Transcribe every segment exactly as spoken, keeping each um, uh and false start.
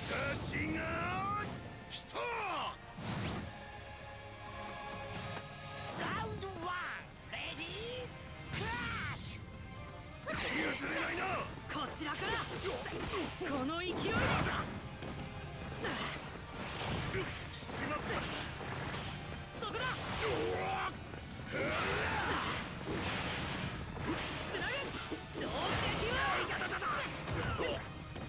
私が来た。ラウンドワンレディークラッシュ。譲れないな。 こちらからこの勢いで。 しまった。 そこだ。つなぐ衝撃は。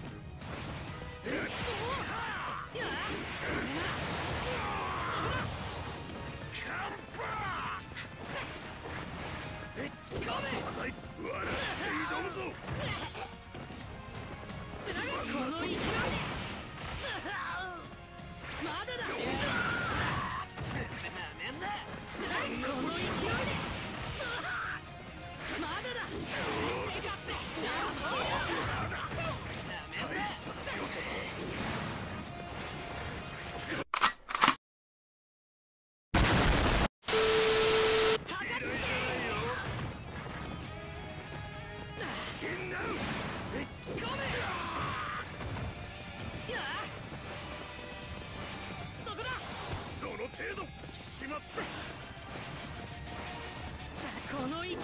この勢いで。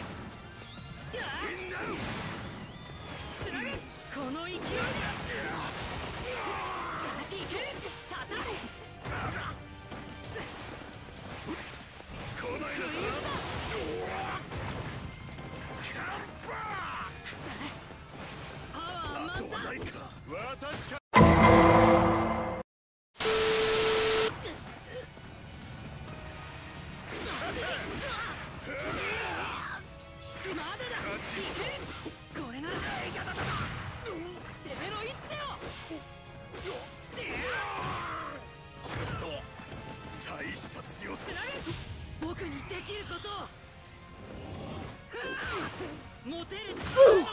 つなぐこの勢いで。いくたたく。 この間だ。キャンパー。 パワー満タン。 ないか。私か。 まだだ。これなら攻めの一手を。 大した強さ。 僕にできることを。持てる力の全てを。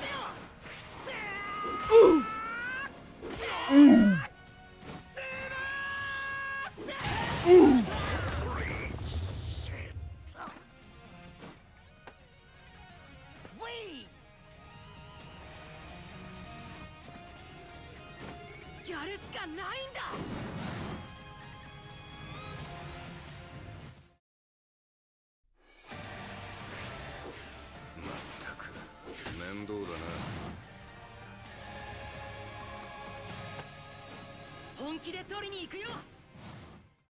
やるしかないんだ。 まったく面倒だな。 本気で取りに行くよ。